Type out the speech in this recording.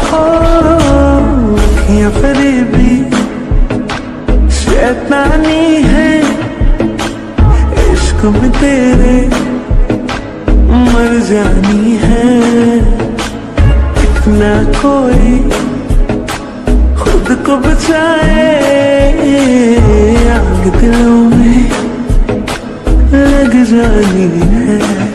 ओ अखियां फरेबी शैतानी है, इश्क में तेरे मर जानी है। इतना कोई खुद को बचाए, आग दिलों में लग जानी है।